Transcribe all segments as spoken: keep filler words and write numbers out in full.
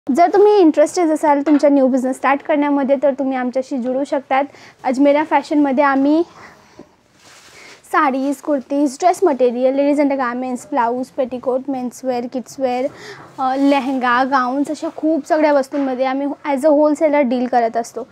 जर तुम्ही इंटरेस्टेड असाल तुमचा न्यू बिझनेस स्टार्ट करण्यामध्ये तर तुम्ही आमच्याशी जोडू शकतात। अजमेरा फॅशनमध्ये आम्ही sarees, kurtis, dress material, ladies and garments, blouse, petticoat, menswear, kidswear, lehenga, gowns अशा खूप सगळ्या वस्तूंमध्ये आम्ही ॲज अ होलसेलर डील करत असतो।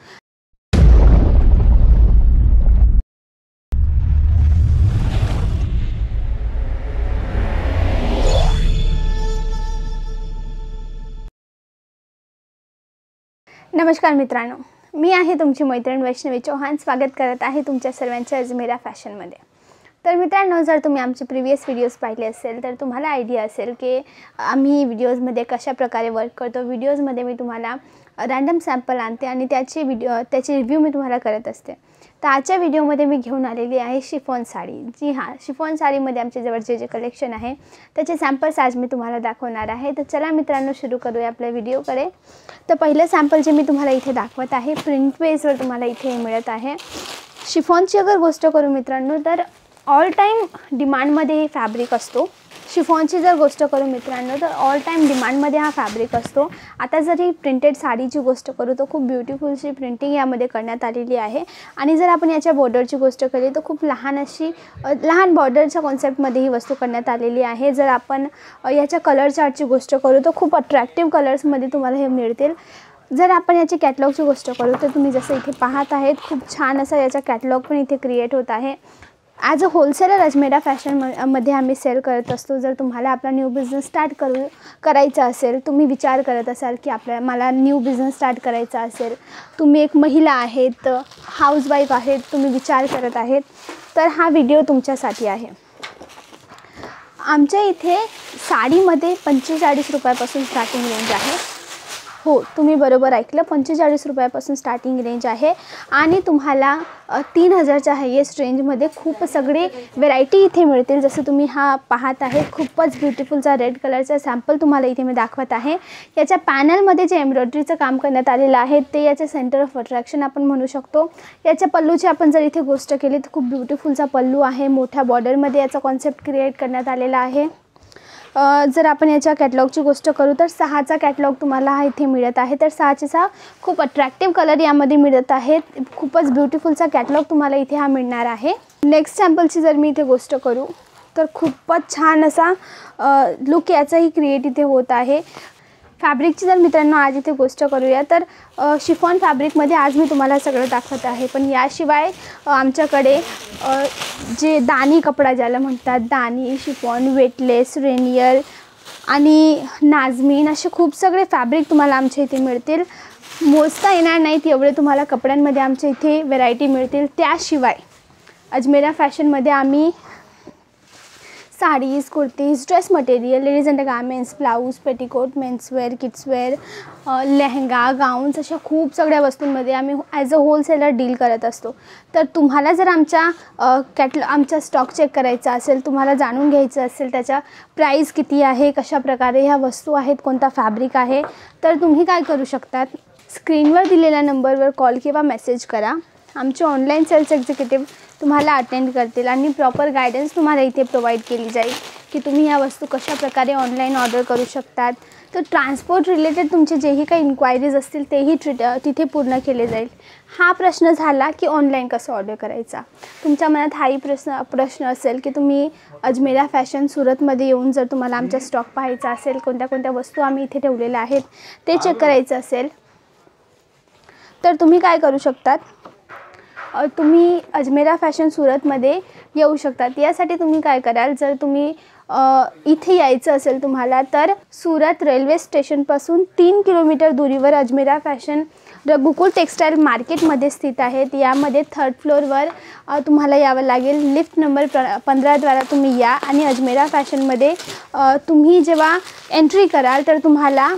नमस्कार मित्रांनो, मी आहे तुमची मैत्रीण वैष्णवी चौहान। स्वागत करत आहे तुमच्या सर्वांच्या अजमेरा फॅशनमध्ये। तर मित्रांनो, जर तुम्ही आमचे प्रिव्हियस व्हिडिओज पाहिले असेल तर तुम्हाला आयडिया असेल की आम्ही व्हिडिओजमध्ये कशा प्रकारे वर्क करतो। व्हिडिओजमध्ये मी तुम्हाला रँडम सॅम्पल आणते आणि त्याची व्हिडिओ त्याची रिव्ह्यू मी तुम्हाला करत असते। तर आजच्या व्हिडिओमध्ये मी घेऊन आलेली आहे शिफॉन साडी। जी हां, शिफॉन साडीमध्ये आमच्या जवळचे जे कलेक्शन आहे त्याचे सॅम्पल्स आज मी तुम्हाला दाखवणार आहे। तर चला मित्रांनो, सुरू करूया आपल्या व्हिडिओकडे। तर पहिलं सॅम्पल जे मी तुम्हाला इथे दाखवत आहे प्रिंट बेसवर तुम्हाला इथे मिळत आहे। शिफॉनची अगर गोष्ट करू मित्रांनो तर ऑल टाईम डिमांडमध्ये हे फॅब्रिक असतो। शिफॉनची जर गोष्ट करू मित्रांनो तर ऑल टाईम डिमांडमध्ये हा फॅब्रिक असतो। आता जरी प्रिंटेड साडीची गोष्ट करू तर खूप ब्युटिफुलशी प्रिंटिंग यामध्ये करण्यात आलेली आहे। आणि जर आपण याच्या बॉर्डरची गोष्ट केली तर खूप लहान अशी लहान बॉर्डरच्या कॉन्सेप्टमध्ये ही वस्तू करण्यात आलेली आहे। जर आपण याच्या कलर चार्टची गोष्ट करू तर खूप अट्रॅक्टिव्ह कलर्समध्ये तुम्हाला हे मिळतील। जर आपण याची कॅटलॉगची गोष्ट करू तर तुम्ही जसं इथे पाहत आहेत खूप छान असा याचा कॅटलॉग पण इथे क्रिएट होत आहे। As a wholesaler Ajmera fashion मध्ये आम्ही सेल करत असतो। जर तुम्हाला आपला न्यू बिझनेस स्टार्ट करू करायचा असेल, तुम्ही विचार करत असाल की आपल्या मला न्यू बिझनेस स्टार्ट करायचा असेल, तुम्ही एक महिला आहेत, हाऊसवाईफ आहेत, तुम्ही विचार करत आहेत, तर हा व्हिडिओ तुमच्यासाठी आहे। आमच्या इथे साडीमध्ये पंचेचाळीस रुपयापासून स्टार्टिंग रेंज आहे। हो, तुम्ही बरोबर ऐकलं, पंचेचाळीस रुपयापासून स्टार्टिंग रेंज आहे आणि तुम्हाला तीन हजारच्या हायेस्ट रेंजमध्ये खूप सगळे व्हेरायटी इथे मिळतील। जसं तुम्ही हा पाहत आहे खूपच ब्युटिफुलचा रेड कलरचा सॅम्पल तुम्हाला इथे मी दाखवत आहे। याच्या पॅनलमध्ये जे एम्ब्रॉयडरीचं काम करण्यात आलेलं आहे ते याचे सेंटर ऑफ अट्रॅक्शन आपण म्हणू शकतो। याच्या पल्लूची आपण जर इथे गोष्ट केली तर खूप ब्युटिफुलचा पल्लू आहे। मोठ्या बॉर्डरमध्ये याचा कॉन्सेप्ट क्रिएट करण्यात आलेला आहे। जर आपण याच्या कॅटलॉगची गोष्ट करू तर सहाचा कॅटलॉग तुम्हाला हा इथे मिळत आहे। तर सहाचे सहा खूप अट्रॅक्टिव्ह कलर यामध्ये मिळत आहेत। खूपच ब्युटिफुलचा कॅटलॉग तुम्हाला इथे हा मिळणार आहे। नेक्स्ट सॅम्पलची जर मी इथे गोष्ट करू तर खूपच छान असा लुक याचाही क्रिएट इथे होत आहे। फॅब्रिकची जर मित्रांनो आज इथे गोष्ट करूया तर शिफॉन फॅब्रिकमध्ये आज मी तुम्हाला सगळं दाखवत आहे। पण याशिवाय आमच्याकडे जे दानी कपडा ज्याला म्हणतात, दानी, शिफॉन, वेटलेस, रेनियर आणि नाजमीन असे खूप सगळे फॅब्रिक तुम्हाला आमच्या इथे मिळतील। मोजता येणार नाहीत एवढे तुम्हाला कपड्यांमध्ये आमच्या इथे व्हेरायटी मिळतील। त्याशिवाय अजमेरा फॅशनमध्ये आम्ही sarees, kurtis, dress material, ladies and garments, blouse, petticoat, menswear, kidswear, lehenga, gowns अशा खूप सगळ्या वस्तूंमध्ये आम्ही ॲज अ होलसेलर डील करत असतो। तर तुम्हाला जर आमच्या कॅटल आमचा स्टॉक चेक करायचा असेल, तुम्हाला जाणून घ्यायचं असेल त्याच्या प्राईस किती आहे, कशा प्रकारे ह्या वस्तू आहेत, कोणता फॅब्रिक आहे, तर तुम्ही काय करू शकतात, स्क्रीनवर दिलेल्या नंबरवर कॉल किंवा मेसेज करा। आमचे ऑनलाईन सेल्स एक्झिक्युटिव्ह तुम्हाला अटेंड करतील आणि प्रॉपर गायडन्स तुम्हाला इथे प्रोव्हाइड केली जाईल की तुम्ही ह्या वस्तू कशा प्रकारे ऑनलाईन ऑर्डर करू शकतात। तर ट्रान्सपोर्ट रिलेटेड तुमचे जेही काही इन्क्वायरीज असतील तेही तिथे पूर्ण केले जाईल। हा प्रश्न झाला की ऑनलाईन कसं ऑर्डर करायचा। तुमच्या मनात हाही प्रश्न प्रश्न असेल की तुम्ही अजमेरा फॅशन सुरतमध्ये येऊन जर तुम्हाला आमचा स्टॉक पाहायचा असेल, कोणत्या कोणत्या वस्तू आम्ही इथे ठेवलेल्या आहेत ते चेक करायचं असेल, तर तुम्ही काय करू शकतात, तुम्ही अजमेरा फॅशन सुरतमध्ये येऊ शकतात। यासाठी तुम्ही काय कराल, जर तुम्ही इथे यायचं असेल तुम्हाला तर सुरत रेल्वे स्टेशनपासून तीन किलोमीटर दुरीवर अजमेरा फॅशन रघुकुल टेक्स्टाईल मार्केटमध्ये स्थित आहेत। यामध्ये थर्ड फ्लोअरवर तुम्हाला यावं लागेल। लिफ्ट नंबर पंधराद्वारा तुम्ही या आणि अजमेरा फॅशनमध्ये तुम्ही जेव्हा एंट्री कराल तर तुम्हाला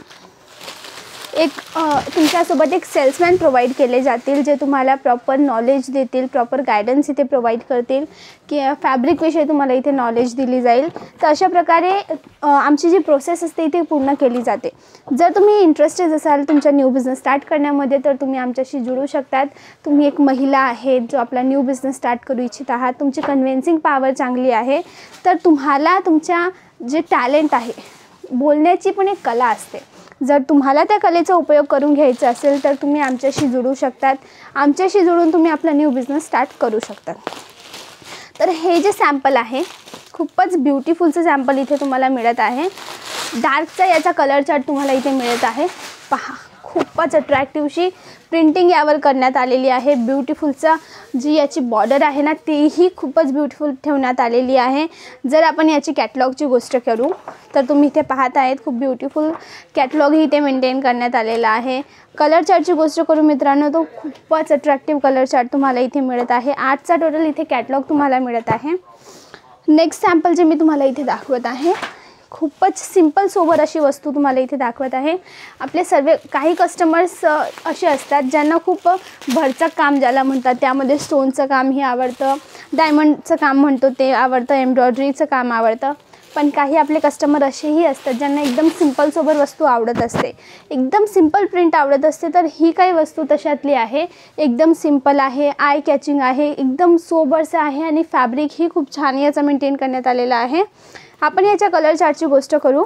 एक तुमच्यासोबत एक सेल्समॅन प्रोव्हाइड केले जातील जे तुम्हाला प्रॉपर नॉलेज देतील, प्रॉपर गायडन्स इथे प्रोव्हाइड करतील की फॅब्रिकविषयी तुम्हाला इथे नॉलेज दिली जाईल। तर अशा प्रकारे आमची जी प्रोसेस असते इथे पूर्ण केली जाते। जर तुम्ही इंटरेस्टेड असाल तुमचा न्यू बिझनेस स्टार्ट करण्यामध्ये तर तुम्ही आमच्याशी जोडू शकतात। तुम्ही एक महिला आहेत जो आपला न्यू बिझनेस स्टार्ट करू इच्छित आहात, तुमची कन्व्हिन्सिंग पॉवर चांगली आहे, तर तुम्हाला तुमच्या जे टॅलेंट आहे, बोलण्याची पण एक कला असते, जर तुम्हाला त्या कलेचा उपयोग करून घ्यायचा असेल तर तुम्ही आमच्याशी जुळू शकतात. आमच्याशी जुळून तुम्ही आपला न्यू बिझनेस स्टार्ट करू शकतात. तर हे जे सॅम्पल आहे खूपच ब्युटिफुलचं सॅम्पल इथे तुम्हाला मिळत आहे. डार्कचा याचा कलर चार्ट तुम्हाला इथे मिळत आहे. पहा, खूपच अट्रॅक्टिव्हशी प्रिंटिंग यावर करण्यात आलेली आहे. ब्युटिफुलचा जी याची बॉर्डर आहे ना तीही खूपच ब्युटिफुल ठेवण्यात आलेली आहे. जर आपण याची कॅटलॉगची गोष्ट करू तर तुम्ही इथे पाहत आहेत खूप ब्युटिफुल कॅटलॉगही इथे मेंटेन करण्यात आलेला आहे. कलर चार्टची गोष्ट करू मित्रांनो तो खूपच अट्रॅक्टिव्ह कलर चार्ट तुम्हाला इथे मिळत आहे. आठचा टोटल इथे कॅटलॉग तुम्हाला मिळत आहे. नेक्स्ट सॅम्पल जे मी तुम्हाला इथे दाखवत आहे खूपच सिंपल सोबर अशी वस्तू तुम्हाला इथे दाखवत आहे. आपले सर्व काही कस्टमर्स असे असतात ज्यांना खूप भरचक काम ज्याला म्हणतात, त्यामध्ये स्टोनचं कामही आवडतं, डायमंडचं काम म्हणतो ते आवडतं, एम्ब्रॉयडरीचं काम आवडतं. पण काही आपले कस्टमर असेही असतात ज्यांना एकदम सिंपल सोबर वस्तू आवडत असते, एकदम सिंपल प्रिंट आवडत असते. तर ही काही वस्तू तशातली आहे. एकदम सिंपल आहे, आय कॅचिंग आहे, एकदम सोबरचं आहे आणि फॅब्रिकही खूप छान याचा मेंटेन करण्यात आलेला आहे. आपण याच्या कलर चार्टची गोष्ट करू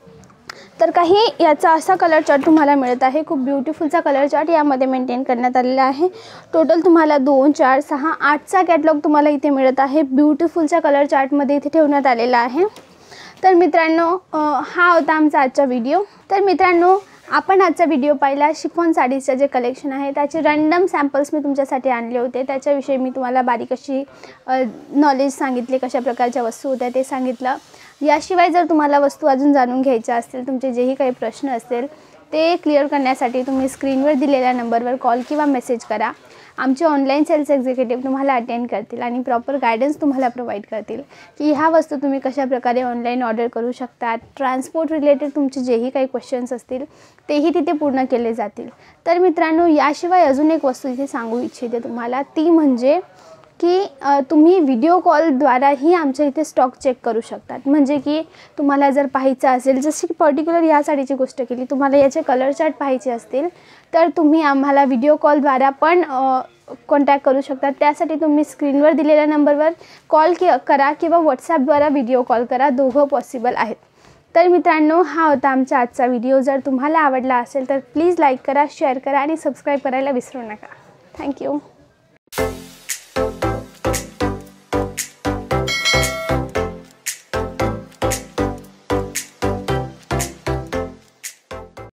तर काही याचा असा कलर चार्ट तुम्हाला मिळत आहे. खूप ब्युटिफुलचा कलर चार्ट यामध्ये मेंटेन करण्यात आलेला आहे. टोटल तुम्हाला दोन चार सहा आठचा कॅटलॉग तुम्हाला इथे मिळत आहे. ब्युटिफुलच्या कलर चार्टमध्ये इथे ठेवण्यात आलेला आहे. तर मित्रांनो हा होता आमचा आजचा व्हिडिओ. तर मित्रांनो आपण आजचा व्हिडिओ पाहिला. शिफॉन साडीचं जे कलेक्शन आहे त्याचे रँडम सॅम्पल्स मी तुमच्यासाठी आणले होते. त्याच्याविषयी मी तुम्हाला बारीक अशी नॉलेज सांगितले, कशा प्रकारच्या वस्तू होत्या ते सांगितलं. याशिवाय जर तुम्हाला वस्तू अजून जाणून घ्यायच्या असतील, तुमचे जेही काही प्रश्न असतील ते क्लिअर करण्यासाठी तुम्ही स्क्रीनवर दिलेल्या नंबरवर कॉल किंवा मेसेज करा. आमचे ऑनलाईन सेल्स एक्झिक्युटिव्ह तुम्हाला अटेंड करतील आणि प्रॉपर गायडन्स तुम्हाला प्रोव्हाइड करतील की ह्या वस्तू तुम्ही कशाप्रकारे ऑनलाईन ऑर्डर करू शकतात. ट्रान्सपोर्ट रिलेटेड तुमचे जेही काही क्वेश्चन्स असतील तेही तिथे पूर्ण केले जातील. तर मित्रांनो याशिवाय अजून एक वस्तू इथे सांगू इच्छिते तुम्हाला, ती म्हणजे की तुम्ही व्हिडिओ कॉलद्वाराही आमच्या इथे स्टॉक चेक करू शकतात. म्हणजे की तुम्हाला जर पाहायचं असेल, जशी की पर्टिक्युलर या साडीची गोष्ट केली, तुम्हाला याचे कलर चार्ट पाहायचे असतील तर तुम्ही आम्हाला व्हिडिओ कॉलद्वारा पण कॉन्टॅक्ट करू शकता. त्यासाठी तुम्ही स्क्रीनवर दिलेल्या नंबरवर कॉल कि करा किंवा व्हॉट्सॲपद्वारा व्हिडिओ कॉल करा, दोघं पॉसिबल आहेत. तर मित्रांनो हा होता आमचा आजचा व्हिडिओ. जर तुम्हाला आवडला असेल तर प्लीज लाईक करा, शेअर करा आणि सबस्क्राईब करायला विसरू नका. थँक्यू.